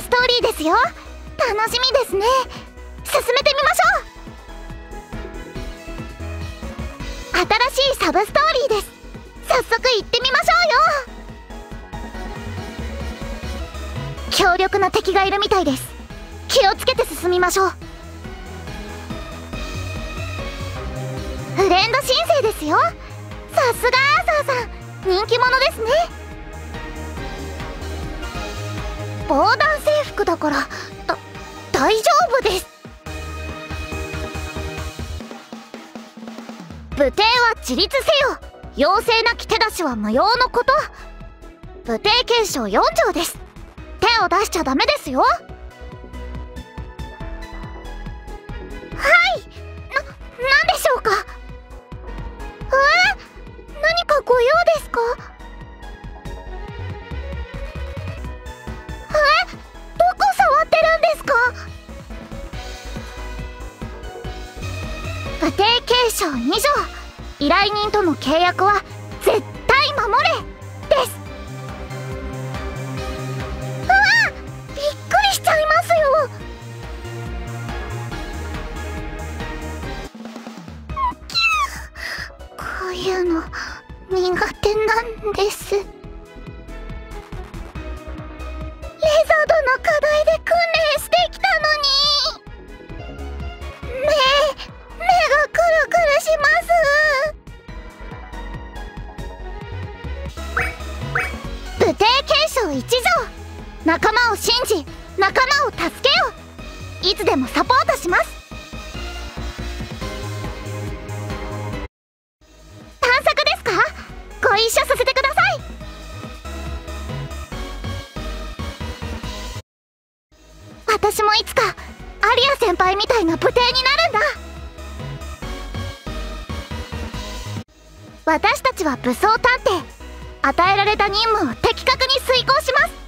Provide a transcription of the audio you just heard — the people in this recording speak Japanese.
なストーリーですよ。楽しみですね。進めてみましょう。新しいサブストーリーです。早速行ってみましょうよ。強力な敵がいるみたいです。気をつけて進みましょう。フレンド申請ですよ。さすがアーサーさん、人気者ですね。防弾制服だから大丈夫です。武帝は自立せよ。妖精なき手出しは無用のこと。武帝憲章4条です。手を出しちゃダメですよ。はい。なんでしょうか。何かご用ですか。どこ触ってるんですか。武帝憲章2条、依頼人との契約は絶対守れです。びっくりしちゃいますよ。こういうの苦手なんです。レザードの課題で訓練してきたのに。目がクルクルします。武帝憲章1条、仲間を信じ仲間を助けよ。いつでもサポートします。探索ですか。ご一緒させてください。私もいつかアリア先輩みたいな武帝になるんだ。私たちは武装探偵。与えられた任務を的確に遂行します。